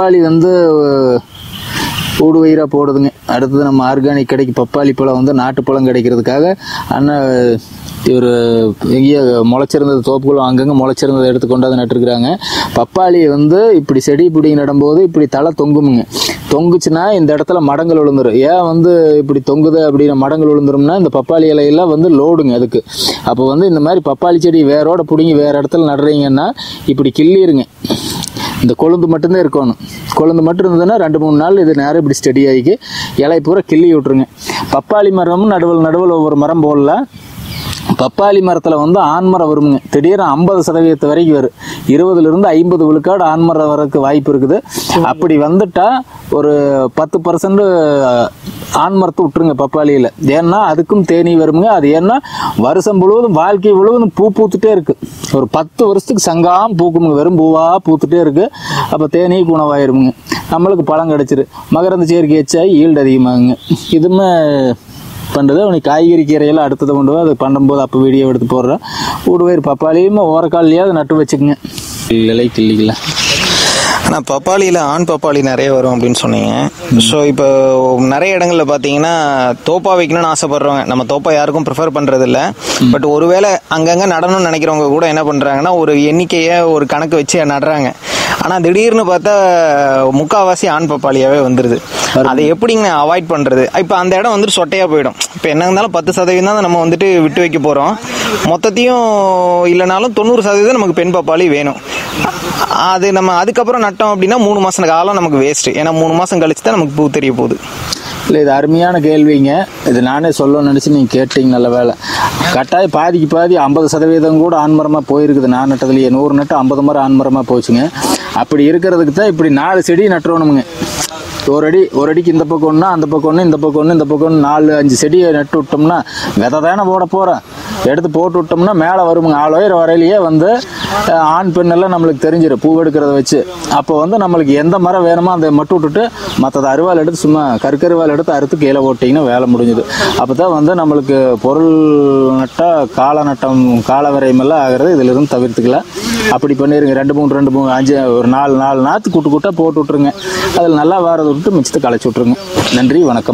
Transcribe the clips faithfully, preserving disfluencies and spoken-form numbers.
பப்பாளி வந்து ஊடு வயிறாக போடுதுங்க. அடுத்தது நம்ம ஆர்கானிக் கடைக்கு பப்பாளி பழம் வந்து நாட்டுப்பழம் கிடைக்கிறதுக்காக அண்ணன் இவர் எங்கேயோ முளைச்சிருந்தது தோப்புக்குள்ள அங்கங்கே முளைச்சிருந்ததை எடுத்து கொண்டாந்து நட்டுருக்குறாங்க. பப்பாளி வந்து இப்படி செடி பிடி நடும்போது இப்படி தலை தொங்குமுங்க. தொங்குச்சுன்னா இந்த இடத்துல மடங்கள் விழுந்துடும். ஏன் வந்து இப்படி தொங்குது அப்படின்னு மடங்கள் விழுந்துரும்னா இந்த பப்பாளி இலையெல்லாம் வந்து லோடுங்க அதுக்கு. அப்போ வந்து இந்த மாதிரி பப்பாளி செடி வேரோட பிடிங்கி வேறு இடத்துல நடுறீங்கன்னா இப்படி கிள்ளிருங்க. இந்த கொழுந்து மட்டும்தான் இருக்கணும். கொழுந்து மட்டும் இருந்ததுன்னா ரெண்டு மூணு நாள் இது நேரம் இப்படி ஸ்டெடி ஆகி இலை பூரா கிள்ளி விட்டுருங்க. பப்பாளி மரமும் நடுவில் நடுவில் ஒவ்வொரு மரம் போடலாம். பப்பாளி மரத்தில் வந்து ஆண்மரம் வருமுங்க. திடீர்னு ஐம்பது சதவீதத்து வரைக்கும் வரும். இருபதுலேருந்து ஐம்பது விழுக்காடு ஆண்மரம் வரக்கு வாய்ப்பு இருக்குது. அப்படி வந்துட்டா ஒரு பத்து பர்சன்ட் ஆண்மரத்தை விட்டுருங்க பப்பாளியில். ஏன்னா அதுக்கும் தேனி வருமுங்க. அது ஏன்னா வருஷம் முழுவதும் வாழ்க்கை முழுவதும் பூ பூத்துட்டே இருக்கு. ஒரு பத்து வருஷத்துக்கு சங்காமல் பூக்குமுங்க. வெறும் பூவாக பூத்துட்டே இருக்கு. அப்போ தேனி குணவாயிருமுங்க. நம்மளுக்கு பழம் கிடச்சிரு. மகரந்த சேர்க்கை வச்சாய் ஈல்டு அதிகமாகுங்க. இதுமே பண்ணுறது. அவனுக்கு காய்கறி கீரையெல்லாம் அடுத்தது கொண்டு போய் அது பண்ணும்போது அப்போ வீடியோ எடுத்து போடுறேன். ஊடுவயிறு பப்பாளியும் ஓரக்கால்லையாவது நட்டு வச்சுக்கோங்க. இலை கிள்ளிக்கலாம். ஆனால் பப்பாளியில் ஆண் பப்பாளி நிறைய வரும் அப்படின்னு சொன்னீங்க. ஸோ இப்போ நிறைய இடங்களில் பார்த்தீங்கன்னா தோப்பா வைக்கணும்னு ஆசைப்படுறவங்க, நம்ம தோப்பா யாருக்கும் ப்ரிஃபர் பண்ணுறது இல்லை. பட் ஒருவேளை அங்கங்கே நடணும்னு நினைக்கிறவங்க கூட என்ன பண்ணுறாங்கன்னா ஒரு எண்ணிக்கையை ஒரு கணக்கு வச்சு நடுறாங்க. ஆனால் திடீர்னு பார்த்தா முக்கால்வாசி ஆண் பப்பாளியாகவே வந்துடுது. அதை எப்படிங்க அவாய்ட் பண்ணுறது? இப்போ அந்த இடம் வந்துட்டு சொட்டையாக போயிடும். இப்போ என்ன இருந்தாலும் பத்து சதவீதம் தான் நம்ம வந்துட்டு விட்டு வைக்க போகிறோம். மொத்தத்தையும் இல்லைனாலும் தொண்ணூறு சதவீதம் நமக்கு பெண் பப்பாளி வேணும். அது நம்ம அதுக்கப்புறம் நட்டோம் அப்படின்னா மூணு மாதம் காலம் நமக்கு வேஸ்ட்டு. ஏன்னா மூணு மாதம் கழிச்சு தான் நமக்கு பூ தெரிய போகுது. இல்லை, இது அருமையான கேள்விங்க. இது நானே சொல்ல நினச்சி நீங்கள் கேட்டீங்க. நல்ல வேலை. கட்டாயம் பாதிக்கு பாதி ஐம்பது சதவீதம் கூட ஆண்மரமாக போயிருக்குது. நான் நட்டதுலேயே நூறு நட்டு ஐம்பது மரம் ஆண்மரமாக போச்சுங்க. அப்படி இருக்கிறதுக்கு தான் இப்படி நாலு செடி நட்டுறணுமுங்க. ஒரு அடி ஒரு அடிக்கு இந்த பக்கம் ஒன்று, அந்த பக்கம் ஒன்று, இந்த பக்கம் ஒன்று, இந்த பக்கம் ஒன்று, நாலு அஞ்சு செடியை நட்டு விட்டோம்னா விதை தானே போட போகிறேன். எடுத்து போட்டு விட்டோம்னா மேலே வருமுங்க. ஆள் உயர வரையிலேயே வந்து ஆண் பெண்ணெல்லாம் நம்மளுக்கு தெரிஞ்சிடும் பூ எடுக்கிறத வச்சு. அப்போ வந்து நம்மளுக்கு எந்த மரம் வேணுமோ அதை மட்டும் விட்டுட்டு மற்றது அருவாள் எடுத்து சும்மா கற்கருவாள் எடுத்து அறுத்து கீழே போட்டிங்கன்னா வேலை முடிஞ்சுது. அப்போ தான் வந்து நம்மளுக்கு பொருள் நட்டால் கால நட்டம் கால விரைமெல்லாம் ஆகிறது இதிலிருந்து தவிர்த்துக்கலாம். அப்படி பண்ணிடுங்க. ரெண்டு மூணு ரெண்டு மூணு அஞ்சு ஒரு நாலு நாலு நாற்று கூட்டு கூட்டாக போட்டு விட்ருங்க. அதில் நல்லா வாரதை விட்டு மிச்சத்தை களைச்சி விட்ருங்க. நன்றி, வணக்கம்.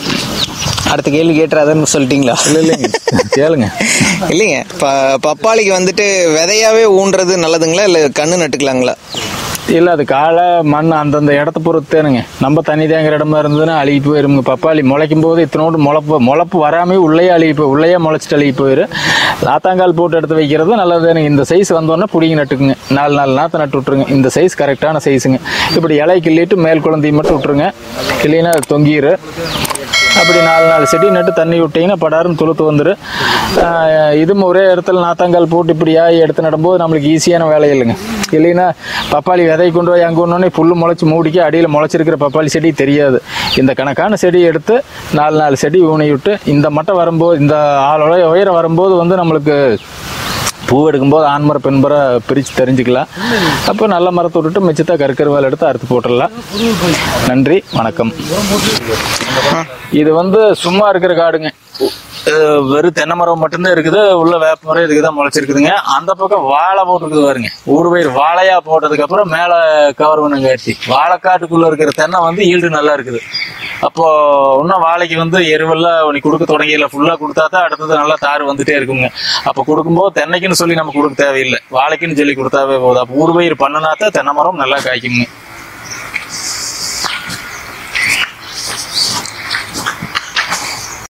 அடுத்த கேள்வி கேட்டுறாதுன்னு சொல்லிட்டீங்களா? இல்லை இல்லைங்க, கேளுங்க. இல்லைங்க, ப பப்பாளிக்கு வந்துட்டு விதையாவே ஊன்றது நல்லதுங்களா இல்லை கண்ணு நட்டுக்கலாங்களா? இல்லை, அது காலை மண் அந்தந்த இடத்த பொறுத்தேனுங்க. நம்ம தண்ணி தேங்குற இடமா இருந்ததுன்னா அழுகி போயிருங்க. பப்பாளி முளைக்கும் போது இத்தனோடு முளைப்பு முளைப்பு வராமே உள்ளேயே அழுகி போய் உள்ளேயே முளைச்சிட்டு அழுகி போயிடும். நாத்தாங்கால் போட்டு எடுத்து வைக்கிறது நல்லதுங்க. இந்த சைஸ் வந்தோடனே பிடிங்கி நட்டுக்குங்க. நாலு நாலு நாற்று நட்டு விட்ருங்க. இந்த சைஸ் கரெக்டான சைஸுங்க. இப்படி இலை கிள்ளிட்டு மேல் குழந்தையும் மட்டும் விட்ருங்க. இல்லைன்னா அது தொங்கிடு. அப்படி நாலு நாலு செடி நட்டு தண்ணி விட்டிங்கன்னா படாருன்னு துளுத்து வந்துடும். இதுவும் ஒரே இடத்துல நாத்தாங்கால் போட்டு இப்படியா எடுத்து நடும்போது நம்மளுக்கு ஈஸியான வேலை இல்லைங்க. இல்லைன்னா பப்பாளி விதை கொண்டு போய் அங்கே ஒன்று புல் முளைச்சி மூடிக்க அடியில் முளைச்சிருக்கிற பப்பாளி செடி தெரியாது. இந்த கணக்கான செடி எடுத்து நாலு நாலு செடி ஊனி விட்டு இந்த மட்டை வரும்போது இந்த ஆளோட உயரம் வரும்போது வந்து நம்மளுக்கு பூ எடுக்கும்போது ஆண்மரம் பெண்மரை பிரித்து தெரிஞ்சுக்கலாம். அப்போ நல்ல மரத்தை விட்டுட்டு மிச்சத்தை கற்கருவால் எடுத்து அறுத்து போட்டுடலாம். நன்றி, வணக்கம். இது வந்து சும்மா இருக்கிற காடுங்க. வெறும் தென்னை மரம் மட்டும்தான் இருக்குது. உள்ள வேப்ப மரம் இதுக்கு தான் முளைச்சிருக்குதுங்க. அந்த பக்கம் வாழை போட்டுருக்குது பாருங்க. ஊடு பயிர் வாழையா போட்டதுக்கு அப்புறம் மேலே கவர் பண்ணுங்க காட்டி வாழைக்காட்டுக்குள்ள இருக்கிற தென்னை வந்து ஈல்டு நல்லா இருக்குது. அப்போ இன்னும் வாழைக்கு வந்து எருவெல்லாம் உனக்கு கொடுக்க தொடங்கியில ஃபுல்லா கொடுத்தா தான் அடுத்தது நல்லா தாறு வந்துட்டே இருக்குங்க. அப்போ கொடுக்கும்போது தென்னைக்குன்னு சொல்லி நம்ம கொடுக்க தேவையில்லை, வாழைக்குன்னு சொல்லி கொடுத்தாவே போதும். அப்போ ஊடு பயிர் பண்ணினா தான் தென்னை மரம் நல்லா காய்க்குங்க.